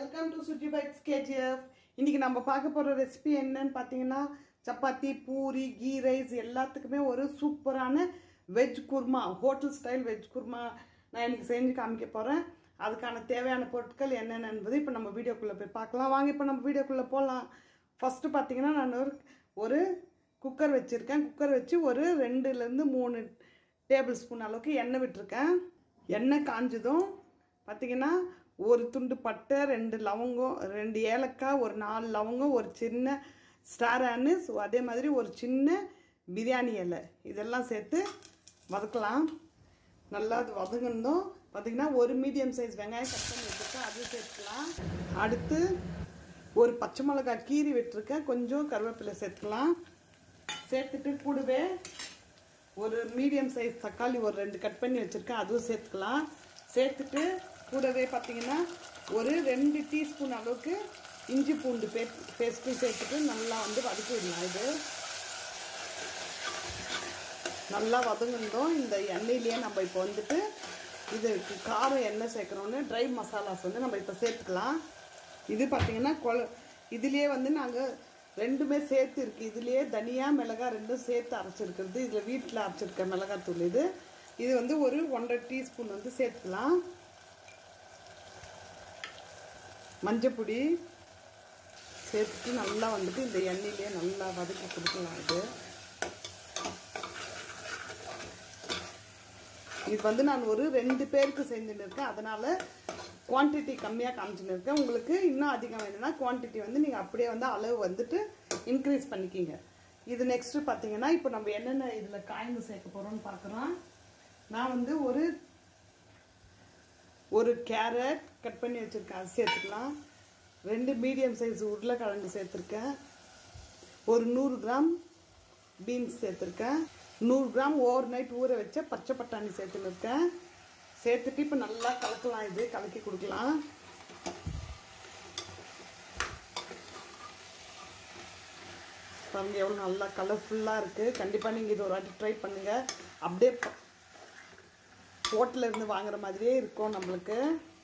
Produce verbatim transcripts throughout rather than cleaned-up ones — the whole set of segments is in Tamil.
Welcome to Suji Bites K G F. இன்னைக்கு நம்ம பார்க்க போற ரெசிபி என்னன்னு பாத்தீங்கன்னா சப்பாத்தி பூரி கீ ரைஸ் எல்லாத்துக்குமே ஒரு சூப்பரான veg kurma hotel style veg kurma நான் இன்னைக்கு செஞ்சு காமிக்க போறேன். அதுக்கான தேவையான பொருட்கள் என்னென்ன என்பதை இப்போ நம்ம வீடியோக்குள்ள போய் பார்க்கலாம். வாங்க இப்போ நம்ம வீடியோக்குள்ள போலாம். ஃபர்ஸ்ட் பாத்தீங்கன்னா நான் ஒரு ஒரு குக்கர் வச்சிருக்கேன். குக்கர் வச்சு ஒரு ரெண்டுல இருந்து மூணு டேபிள் ஸ்பூன் அளவுக்கு எண்ணெய் விட்டுருக்கேன். எண்ணெய் காஞ்சதும் பாத்தீங்கன்னா ஒரு துண்டு பட்டை ரெண்டு லவங்கம் ரெண்டு ஏலக்காய் ஒரு நாலு லவங்கம் ஒரு சின்ன ஸ்டார் ஆனிஸ் அதே மாதிரி ஒரு சின்ன பிரியாணி இலை இதெல்லாம் சேர்த்து வதக்கலாம். நல்லா அது வதங்கணும். பார்த்தீங்கன்னா ஒரு மீடியம் சைஸ் வெங்காயம் கட் பண்ணி வச்சுருக்கேன் அது சேர்த்துக்கலாம். அடுத்து ஒரு பச்சை மிளகாய் கீரி விட்டுருக்கேன். கொஞ்சம் கருவேப்பிலை சேர்த்துக்கலாம். சேர்த்துட்டு கூடவே ஒரு மீடியம் சைஸ் தக்காளி ஒரு ரெண்டு கட் பண்ணி வச்சுருக்கேன் அதுவும் சேர்த்துக்கலாம். சேர்த்துட்டு கூடவே பார்த்தீங்கன்னா ஒரு ரெண்டு டீஸ்பூன் அளவுக்கு இஞ்சி பூண்டு பே பேஸ்ட்டு சேர்த்துட்டு நல்லா வந்து வதக்கி விடலாம். இது நல்லா வதங்கணும். இந்த எண்ணெயிலேயே நம்ம இப்போ வந்துட்டு இதுக்கு காரம் எண்ணெய் சேர்க்குறோன்னு ட்ரை மசாலாஸ் வந்து நம்ம இப்போ சேர்த்துக்கலாம். இது பார்த்தீங்கன்னா கொல இதுலேயே வந்து நாங்கள் ரெண்டுமே சேர்த்து இருக்குது. இதுலேயே தனியா மிளகாய் ரெண்டும் சேர்த்து அரைச்சிருக்கிறது. இதில் வீட்டில் அரைச்சிருக்க மிளகாய் தூள் இது இது வந்து ஒரு ஒன்றரை டீஸ்பூன் வந்து சேர்த்துக்கலாம். மஞ்சப்பொடி சேர்த்துட்டு நல்லா வந்துட்டு இந்த எண்ணெயிலே நல்லா வதக்கி கொடுக்கலாம். இது இது வந்து நான் ஒரு ரெண்டு பேருக்கு செஞ்சுன்னு இருக்கேன். அதனால் குவான்டிட்டி கம்மியாக காமிச்சுன்னு இருக்கேன். உங்களுக்கு இன்னும் அதிகம் வேணும்னா குவான்டிட்டி வந்து நீங்கள் அப்படியே வந்து அளவு வந்துட்டு இன்க்ரீஸ் பண்ணிக்கிங்க. இது நெக்ஸ்ட்டு பார்த்தீங்கன்னா இப்போ நம்ம என்னென்ன இதில் காய்ந்து சேர்க்க போகிறோம்னு பார்க்குறோம். நான் வந்து ஒரு ஒரு கேரட் கட் பண்ணி வச்சுருக்கேன் அது சேர்த்துக்கலாம். ரெண்டு மீடியம் சைஸ் உருளைக்கிழங்கு சேர்த்துருக்கேன். ஒரு நூறு கிராம் பீன்ஸ் சேர்த்துருக்கேன். நூறு கிராம் ஓவர் நைட் ஊற வச்ச பச்சை பட்டாணி சேர்த்துன்னு இருக்கேன். சேர்த்துட்டு இப்போ நல்லா கலக்கலாம். இது கலக்கி கொடுக்கலாம். பாருங்க எவ்வளோ நல்லா கலர்ஃபுல்லாக இருக்குது. கண்டிப்பாக நீங்கள் இது ஒரு வாட்டி ட்ரை பண்ணுங்கள். அப்படியே ஹோட்டலில் இருந்து வாங்குற மாதிரியே இருக்கும் நம்மளுக்கு.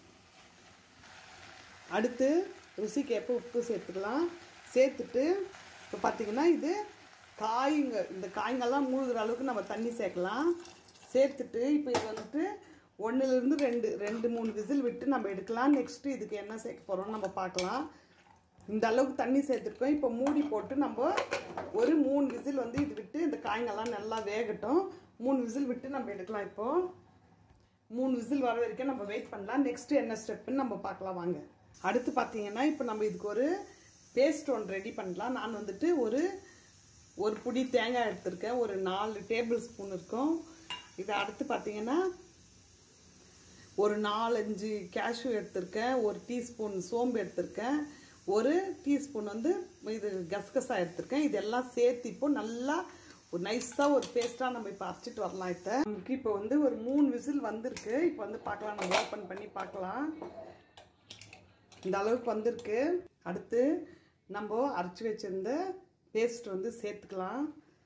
அடுத்து ருசிக்கு எப்போ உப்பு சேர்த்துக்கலாம். சேர்த்துட்டு இப்போ பார்த்தீங்கன்னா இது காய்ங்க இந்த காய்ங்கெல்லாம் மூழ்கிற அளவுக்கு நம்ம தண்ணி சேர்க்கலாம். சேர்த்துட்டு இப்போ இது வந்துட்டு ஒன்றுலேருந்து ரெண்டு ரெண்டு மூணு விசில் விட்டு நம்ம எடுக்கலாம். நெக்ஸ்ட்டு இதுக்கு என்ன சேர்க்க போகிறோம்னு நம்ம பார்க்கலாம். இந்த அளவுக்கு தண்ணி சேர்த்துருக்கோம். இப்போ மூடி போட்டு நம்ம ஒரு மூணு விசில் வந்து இது விட்டு இந்த காய்ங்கெல்லாம் நல்லா வேகட்டும். மூணு விசில் விட்டு நம்ம எடுக்கலாம். இப்போது மூணு விசில் வர வரைக்கும் நம்ம வெயிட் பண்ணலாம். நெக்ஸ்ட்டு என்ன ஸ்டெப்புன்னு நம்ம பார்க்கலாம் வாங்க. அடுத்து பார்த்தீங்கன்னா இப்போ நம்ம இதுக்கு ஒரு பேஸ்ட் ஒன்று ரெடி பண்ணலாம். நான் வந்துட்டு ஒரு ஒரு புடி தேங்காய் எடுத்திருக்கேன். ஒரு நாலு டேபிள் ஸ்பூன் இருக்கும். இதை அடுத்து பார்த்தீங்கன்னா ஒரு நாலஞ்சு கேஷ்யூ எடுத்திருக்கேன். ஒரு டீஸ்பூன் சோம்பு எடுத்திருக்கேன். ஒரு டீஸ்பூன் வந்து இது கசகசா எடுத்திருக்கேன். இதெல்லாம் சேர்த்து இப்போ நல்லா ஒரு நைஸாக ஒரு பேஸ்ட்டாக நம்ம இப்போ அரைச்சிட்டு வரலாம். இப்போ நமக்கு இப்போ வந்து ஒரு மூணு விசில் வந்திருக்கு. இப்போ வந்து பார்க்கலாம். நம்ம ஓப்பன் பண்ணி பார்க்கலாம். இந்த அளவுக்கு வந்திருக்கு. அடுத்து நம்ம அரைச்சி வச்சிருந்த பேஸ்ட் வந்து சேர்த்துக்கலாம்.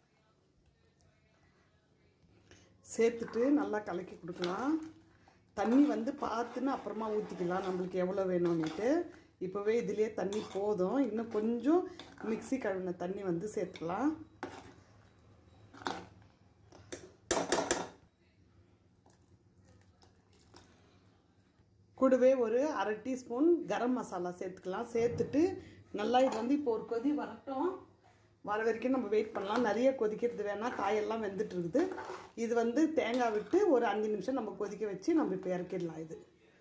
சேர்த்துட்டு நல்லா கலக்கி கொடுக்கலாம். தண்ணி வந்து பார்த்துன்னு அப்புறமா ஊற்றிக்கலாம் நம்மளுக்கு எவ்வளோ வேணும்னுட்டு. இப்போவே இதுலேயே தண்ணி போதும். இன்னும் கொஞ்சம் மிக்ஸி கழுவின தண்ணி வந்து சேர்த்துக்கலாம். கூடவே ஒரு அரை டீஸ்பூன் கரம் மசாலா சேர்த்துக்கலாம். சேர்த்துட்டு நல்லா இது வந்து இப்போ ஒரு கொதி வரட்டும். வர வரைக்கும் நம்ம வெயிட் பண்ணலாம். நிறைய கொதிக்கிறது வேணால் காயெல்லாம் வெந்துட்டு இருக்குது. இது வந்து தேங்காய் விட்டு ஒரு அஞ்சு நிமிஷம் நம்ம கொதிக்க வச்சு நம்ம இப்போ இறக்கிடலாம். இது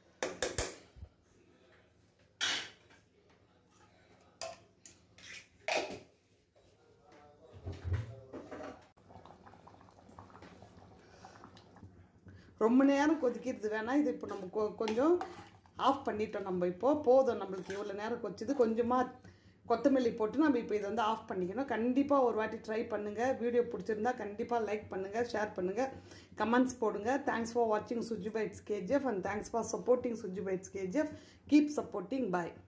ரொம்ப நேரம் கொதிக்கிறது வேணாம். இது இப்போ நம்ம கொ கொஞ்சம் ஆஃப் பண்ணிட்டோம். நம்ம இப்போது போதும் நம்மளுக்கு இவ்வளோ நேரம் கொதிச்சது. கொஞ்சமாக கொத்தமல்லி போட்டு நம்ம இப்போ இதை வந்து ஆஃப் பண்ணிக்கணும். கண்டிப்பாக ஒரு வாட்டி ட்ரை பண்ணுங்கள். வீடியோ பிடிச்சிருந்தா கண்டிப்பாக லைக் பண்ணுங்கள், ஷேர் பண்ணுங்கள், கமெண்ட்ஸ் போடுங்க. தேங்க்ஸ் ஃபார் வாட்சிங் Suji bites KGF and thanks for supporting Suji bites KGF. Keep supporting. Bye.